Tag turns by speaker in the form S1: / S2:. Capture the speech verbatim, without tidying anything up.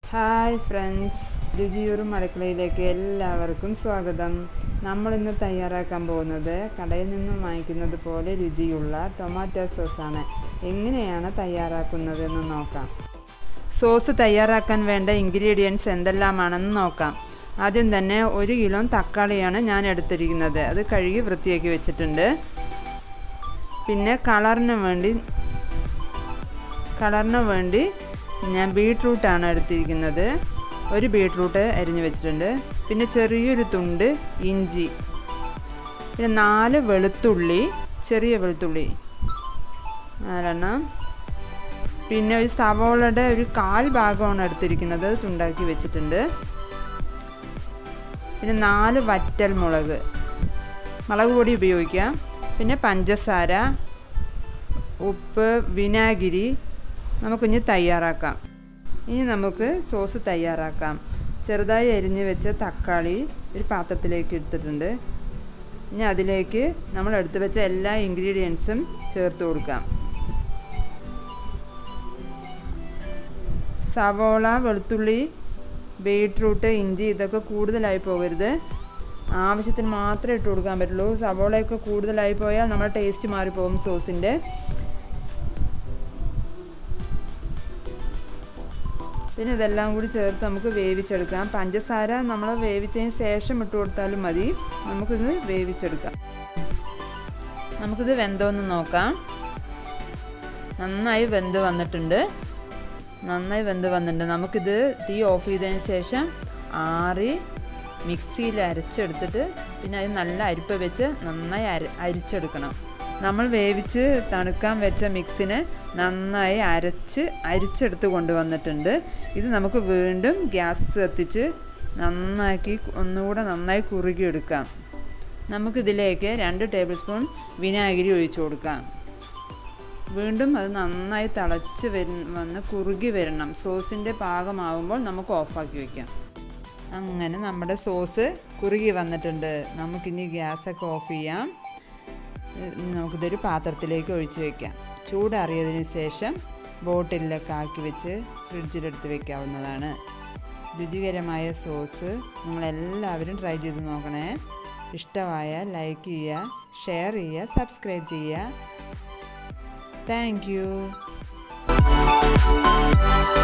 S1: Hi friends, രുചിയൂറും അടുക്കളയിലേക്ക് എല്ലാവർക്കും സ്വാഗതം. നമ്മളിന്ന് തയ്യാറാക്കാൻ പോകുന്നത് കടയിൽ നിന്നും വാങ്ങിക്കുന്നത് പോലെ രുചിയുള്ള ടൊമാറ്റോ സോസാണ്. എങ്ങനെയാണ് തയ്യാറാക്കുന്നതെന്ന് നോക്കാം. സോസ് തയ്യാറാക്കാൻ വേണ്ട ഇൻഗ്രീഡിയൻസ് എന്തെല്ലാമാണെന്ന് നോക്കാം. ആദ്യം തന്നെ ഒരു കിലോ തക്കാളിയാണ് ഞാൻ എടുത്തിരിക്കുന്നത്. അത് കഴുകി വൃത്തിയാക്കി വെച്ചിട്ടുണ്ട്. പിന്നെ കളറിന് വേണ്ടി കളറിന് വേണ്ടി ഞാൻ ബീട്രൂട്ടാണ് എടുത്തിരിക്കുന്നത്. ഒരു ബീട്രൂട്ട് അരിഞ്ഞ് വെച്ചിട്ടുണ്ട്. പിന്നെ ചെറിയൊരു തുണ്ട് ഇഞ്ചി, പിന്നെ നാല് വെളുത്തുള്ളി, ചെറിയ വെളുത്തുള്ളി നാലെണ്ണം. പിന്നെ ഒരു സവോളയുടെ ഒരു കാൽ ഭാഗമാണ് എടുത്തിരിക്കുന്നത്, തുണ്ടാക്കി വെച്ചിട്ടുണ്ട്. പിന്നെ നാല് വറ്റൽ മുളക്, മുളക് പൊടി ഉപയോഗിക്കാം. പിന്നെ പഞ്ചസാര, ഉപ്പ്, വിനാഗിരി നമുക്കിനി തയ്യാറാക്കാം. ഇനി നമുക്ക് സോസ് തയ്യാറാക്കാം. ചെറുതായി അരിഞ്ഞ് വെച്ച തക്കാളി ഒരു പാത്രത്തിലേക്ക് എടുത്തിട്ടുണ്ട്. ഇനി അതിലേക്ക് നമ്മൾ എടുത്തു വെച്ച എല്ലാ ഇൻഗ്രീഡിയൻസും ചേർത്ത് കൊടുക്കാം. സവോള, വെളുത്തുള്ളി, ബീട്രൂട്ട്, ഇഞ്ചി ഇതൊക്കെ കൂടുതലായി പോകരുത്. ആവശ്യത്തിന് മാത്രമേ ഇട്ട് കൊടുക്കാൻ പറ്റുള്ളൂ. സവോളയൊക്കെ കൂടുതലായി പോയാൽ നമ്മുടെ ടേസ്റ്റ് മാറിപ്പോകും സോസിൻ്റെ. പിന്നെ ഇതെല്ലാം കൂടി ചേർത്ത് നമുക്ക് വേവിച്ചെടുക്കാം. പഞ്ചസാര നമ്മൾ വേവിച്ചതിന് ശേഷം ഇട്ട് കൊടുത്താലും മതി. നമുക്കിത് വേവിച്ചെടുക്കാം. നമുക്കിത് വെന്തോന്ന് നോക്കാം. നന്നായി വെന്ത് വന്നിട്ടുണ്ട്. നന്നായി വെന്ത് വന്നിട്ടുണ്ട്. നമുക്കിത് തീ ഓഫ് ചെയ്തതിന് ശേഷം ആറി മിക്സിയിൽ അരച്ചെടുത്തിട്ട് പിന്നെ അത് നല്ല അരിപ്പ വെച്ച് നന്നായി അര അരിച്ചെടുക്കണം. നമ്മൾ വേവിച്ച് തണുക്കാൻ വെച്ച മിക്സിനെ നന്നായി അരച്ച് അരിച്ചെടുത്ത് കൊണ്ടുവന്നിട്ടുണ്ട്. ഇത് നമുക്ക് വീണ്ടും ഗ്യാസ് കത്തിച്ച് നന്നാക്കി ഒന്നുകൂടെ നന്നായി കുറുകിയെടുക്കാം. നമുക്കിതിലേക്ക് രണ്ട് ടേബിൾ സ്പൂൺ വിനാഗിരി ഒഴിച്ചു കൊടുക്കാം. വീണ്ടും അത് നന്നായി തിളച്ച് വര് വന്ന് കുറുകി വരണം. സോസിൻ്റെ പാകമാകുമ്പോൾ നമുക്ക് ഓഫാക്കി വയ്ക്കാം. അങ്ങനെ നമ്മുടെ സോസ് കുറുകി വന്നിട്ടുണ്ട്. നമുക്കിനി ഗ്യാസൊക്കെ ഓഫ് ചെയ്യാം. നമുക്കിതൊരു പാത്രത്തിലേക്ക് ഒഴിച്ച് വയ്ക്കാം. ചൂടാറിയതിന് ശേഷം ബോട്ടിലൊക്കെ ആക്കി വെച്ച് ഫ്രിഡ്ജിലെടുത്ത് വെക്കാവുന്നതാണ്. രുചികരമായ സോസ് നിങ്ങളെല്ലാവരും ട്രൈ ചെയ്ത് നോക്കണേ. ഇഷ്ടമായാൽ ലൈക്ക് ചെയ്യുക, ഷെയർ ചെയ്യുക, സബ്സ്ക്രൈബ് ചെയ്യുക. Thank U.